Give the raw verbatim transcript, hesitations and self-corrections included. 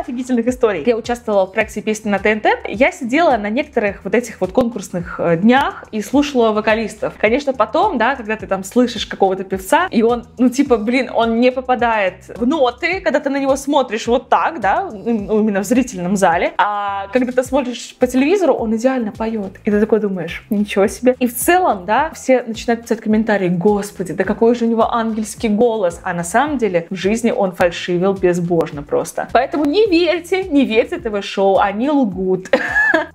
офигительных историй. Я участвовала в проекте «Песни на ТНТ». Я сидела на некоторых вот этих вот конкурсных днях и слушала вокалистов. Конечно, потом, да, когда ты там слышишь какого-то певца, и он, ну, типа, блин, он не попадает в ноты, когда ты на него смотришь вот так, да, именно в зрительном зале, а когда ты смотришь по телевизору, он идеально поет. И ты такой думаешь, ничего себе. И в целом, да, все начинают писать комментарии: господи, да какой же у него ангельский голос. А на самом деле в жизни он фальшивил безбожно просто. Поэтому не верьте, не верьте ТВ-шоу, они лгут.